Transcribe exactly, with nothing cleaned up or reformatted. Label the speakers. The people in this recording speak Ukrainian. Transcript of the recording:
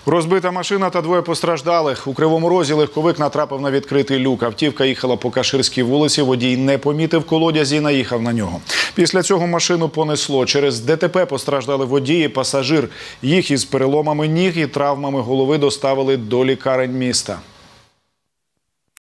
Speaker 1: Розбита машина та двоє постраждалих. У Кривому Розі легковик натрапив на відкритий люк. Автівка їхала по Каширській вулиці, водій не помітив колодязі і наїхав на нього. Після цього машину понесло. Через ДТП постраждали водій і пасажир. Їх із переломами ніг і травмами голови доставили до лікарень міста.